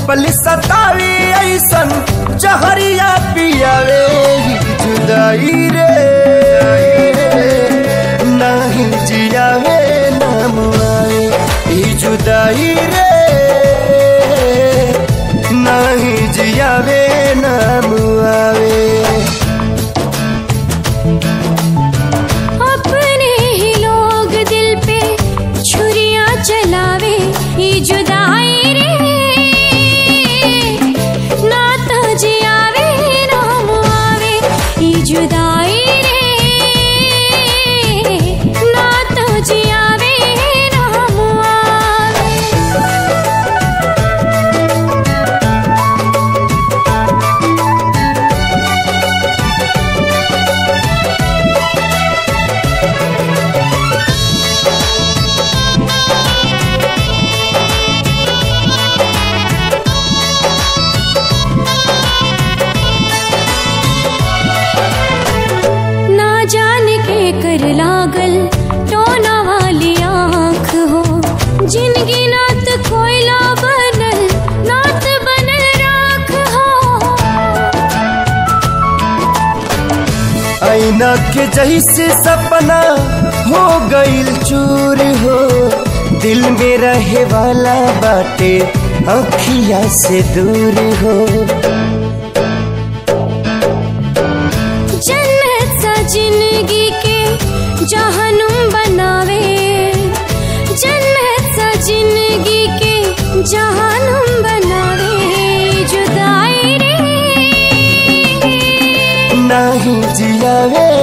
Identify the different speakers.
Speaker 1: पल सतावी ऐसन जहरिया पियावे जुदाई रे नहीं जियावे ना मुआवे जुदाई रे नहीं जियावे ना मुआवे।
Speaker 2: अपने ही लोग दिल पे छुरियां चलावे ये जुदाई रे ना तो जियावे ना मुआवे ये जुदाई रे ना तो जियावे ना मुआवे। कर लागल टोना वाली आँख हो जिनकी नात कोयला बनल नात बनल राख हो।
Speaker 1: आईना के जैसे सपना हो गईल चूर हो दिल में रहे वाला बाटे अखिया से दूर हो।
Speaker 2: जन्नत सा जिंदगी के जहनुम बनावे जन्नत सा जिंदगी के जहनुम बनावे जुदाई रे
Speaker 1: नहीं जियावे